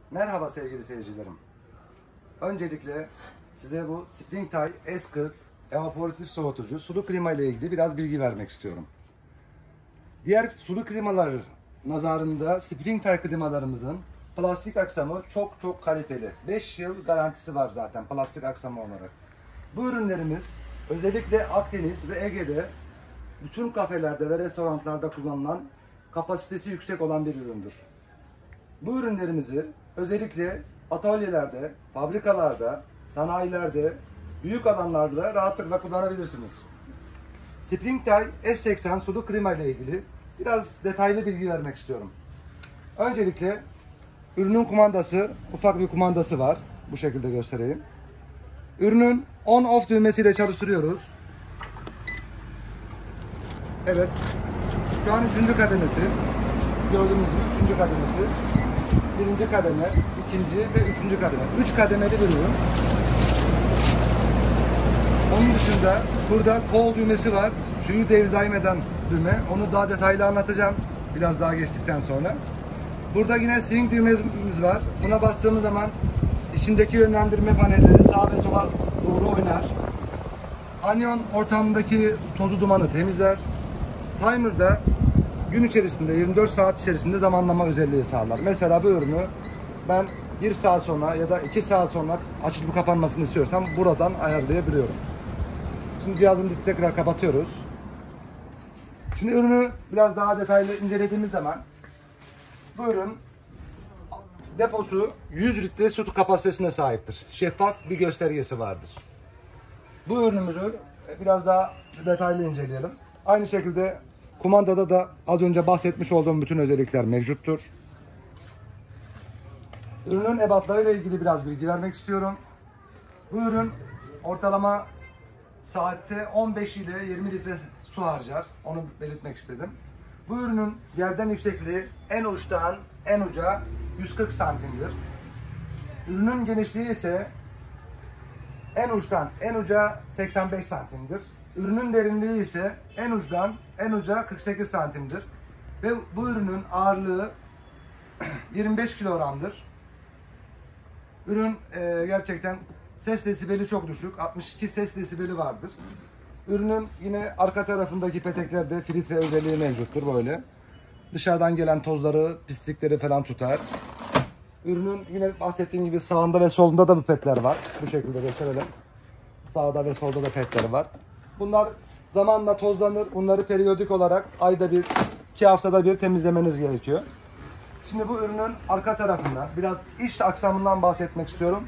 Merhaba sevgili seyircilerim. Öncelikle size bu Springtime S40 evaporatif soğutucu sulu klima ile ilgili biraz bilgi vermek istiyorum. Diğer sulu klimalar nazarında Springtime klimalarımızın plastik aksamı çok kaliteli. 5 yıl garantisi var zaten plastik aksamı olarak. Bu ürünlerimiz özellikle Akdeniz ve Ege'de bütün kafelerde ve restoranlarda kullanılan kapasitesi yüksek olan bir üründür. Bu ürünlerimizi özellikle atölyelerde, fabrikalarda, sanayilerde, büyük alanlarda rahatlıkla kullanabilirsiniz. Springtime S80 sulu klima ile ilgili biraz detaylı bilgi vermek istiyorum. Öncelikle ürünün kumandası, ufak bir kumandası var. Bu şekilde göstereyim. Ürünün on-off düğmesiyle çalıştırıyoruz. Evet. Şu an 3. kademesi. Gördüğünüz gibi 3. kademesi. 1. kademe, 2. ve 3. kademe. 3 kademeli bir ürün. Onun dışında burada kol düğmesi var. Suyu devir daim eden düğme. Onu daha detaylı anlatacağım. Biraz daha geçtikten sonra. Burada yine swing düğmemiz var. Buna bastığımız zaman içindeki yönlendirme panelleri sağa ve sola doğru oynar. Anyon ortamındaki tozu dumanı temizler. Timer'da gün içerisinde 24 saat içerisinde zamanlama özelliği sağlar. Mesela bu ürünü ben 1 saat sonra ya da 2 saat sonra açılıp kapanmasını istiyorsam buradan ayarlayabiliyorum. Şimdi cihazımızı tekrar kapatıyoruz. Şimdi ürünü biraz daha detaylı incelediğimiz zaman bu ürün deposu 100 litre su kapasitesine sahiptir. Şeffaf bir göstergesi vardır. Bu ürünümüzü biraz daha detaylı inceleyelim. Aynı şekilde kumandada da az önce bahsetmiş olduğum bütün özellikler mevcuttur. Ürünün ebatları ile ilgili biraz bilgi vermek istiyorum. Bu ürün ortalama saatte 15 ile 20 litre su harcar. Onu belirtmek istedim. Bu ürünün yerden yüksekliği en uçtan en uca 140 santimdir. Ürünün genişliği ise en uçtan en uca 85 santimdir. Ürünün derinliği ise en uçtan en uca 48 santimdir. Ve bu ürünün ağırlığı 25 kilogramdır. Ürün gerçekten ses desibeli çok düşük. 62 ses desibeli vardır. Ürünün yine arka tarafındaki peteklerde filtre özelliği mevcuttur böyle. Dışarıdan gelen tozları, pislikleri falan tutar. Ürünün yine bahsettiğim gibi sağında ve solunda da bu petler var. Bu şekilde gösterelim. Sağda ve solda da petleri var. Bunlar zamanla tozlanır. Bunları periyodik olarak ayda bir, 2 haftada bir temizlemeniz gerekiyor. Şimdi bu ürünün arka tarafında biraz iç aksamından bahsetmek istiyorum.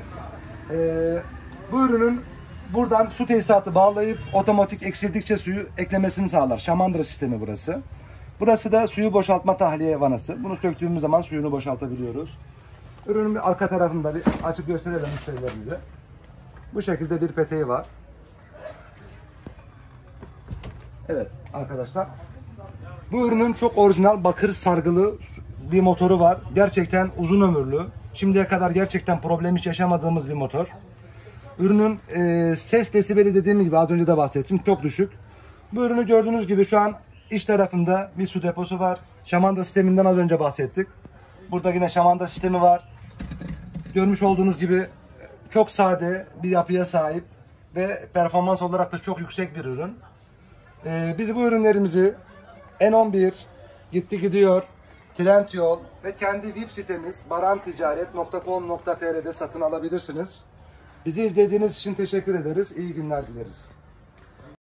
Bu ürünün buradan su tesisatı bağlayıp otomatik eksildikçe suyu eklemesini sağlar. Şamandıra sistemi burası. Burası da suyu boşaltma tahliye vanası. Bunu söktüğümüz zaman suyunu boşaltabiliyoruz. Ürünün bir arka tarafında bir açıp gösterelim müşterilerimize. Bu şekilde bir peteği var. Evet arkadaşlar. Bu ürünün çok orijinal bakır sargılı bir motoru var. Gerçekten uzun ömürlü. Şimdiye kadar gerçekten problem hiç yaşamadığımız bir motor. Ürünün ses desibeli dediğim gibi az önce de bahsettim çok düşük. Bu ürünü gördüğünüz gibi şu an iç tarafında bir su deposu var. Şamanda sisteminden az önce bahsettik. Burada yine şamanda sistemi var. Görmüş olduğunuz gibi çok sade bir yapıya sahip ve performans olarak da çok yüksek bir ürün. Biz bu ürünlerimizi N11, Gitti Gidiyor, Trendyol ve kendi web sitemiz baranticaret.com.tr'de satın alabilirsiniz. Bizi izlediğiniz için teşekkür ederiz. İyi günler dileriz.